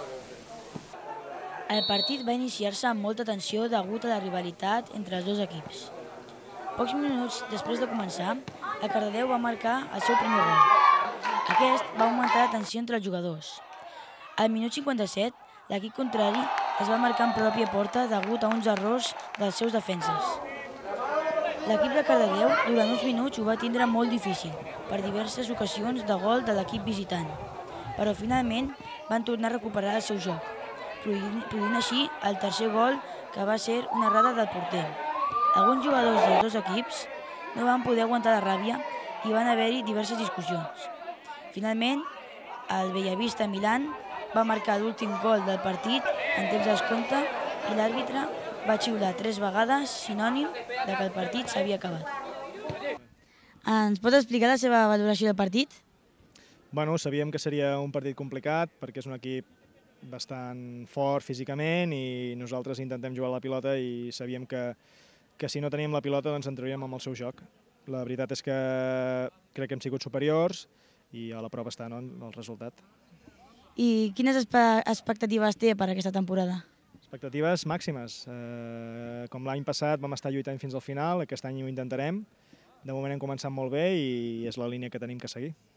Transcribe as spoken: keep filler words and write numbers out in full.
El partit va iniciar-se amb molta tensió degut a la rivalitat entre els dos equips. Pocs minuts després de començar, el Cardedeu va marcar el seu primer gol. Aquest va augmentar la tensió entre els jugadors. Al minut cinquanta-set, l'equip contrari es va marcar en pròpia porta degut a uns errors dels seus defenses. L'equip de Cardedeu durant uns minuts ho va tindre molt difícil per diverses ocasions de gol de l'equip visitant, però finalment van tornar a recuperar el seu joc, produint així el tercer gol, que va ser una errada del porter. Alguns jugadors dels dos equips no van poder aguantar la ràbia i van haver-hi diverses discussions. Finalment, el Bellavista Milan va marcar l'últim gol del partit en temps de descompte i l'àrbitre va xiular tres vegades, sinònim de que el partit s'havia acabat. Ens pot explicar la seva valoració del partit? Bueno, sabíem que seria un partit complicat perquè és un equip bastant fort físicament i nosaltres intentem jugar a la pilota i sabíem que, que si no teníem la pilota doncs entraríem amb el seu joc. La veritat és que crec que hem sigut superiors i a la prova està, no, el resultat. I quines expectatives té per aquesta temporada? Expectatives màximes. Eh, com l'any passat vam estar lluitant fins al final, aquest any ho intentarem. De moment hem començat molt bé i és la línia que tenim que seguir.